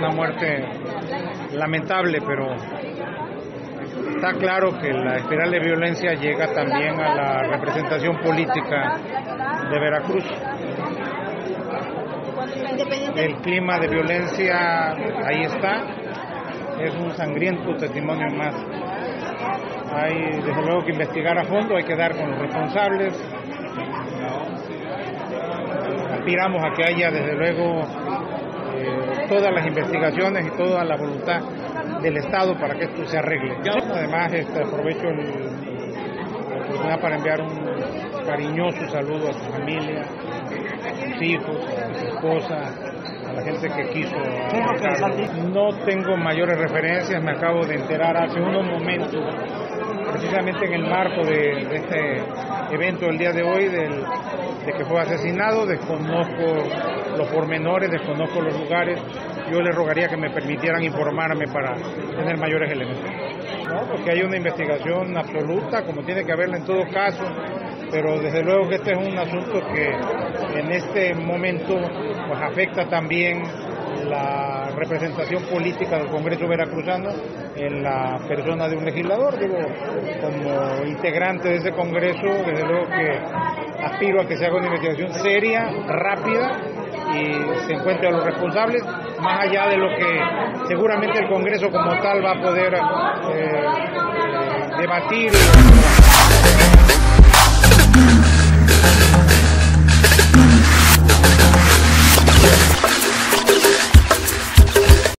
una muerte lamentable, pero está claro que la espiral de violencia llega también a la representación política de Veracruz. El clima de violencia ahí está, es un sangriento testimonio más. Hay desde luego que investigar a fondo, hay que dar con los responsables. Aspiramos a que haya desde luego todas las investigaciones y toda la voluntad del Estado para que esto se arregle. Además, aprovecho la oportunidad para enviar un cariñoso saludo a su familia, a sus hijos, a su esposa, a la gente que quiso apoyarlo. No tengo mayores referencias, me acabo de enterar hace unos momentos, precisamente en el marco de este evento del día de hoy, de que fue asesinado. Desconozco los pormenores, desconozco los lugares. Yo le rogaría que me permitieran informarme para tener mayores elementos. No, porque hay una investigación absoluta, como tiene que haberla en todo caso, pero desde luego que este es un asunto que en este momento pues afecta también la representación política del Congreso veracruzano en la persona de un legislador. Digo, como integrante de ese Congreso, desde luego que aspiro a que se haga una investigación seria, rápida, y se encuentre a los responsables, más allá de lo que seguramente el Congreso como tal va a poder debatir.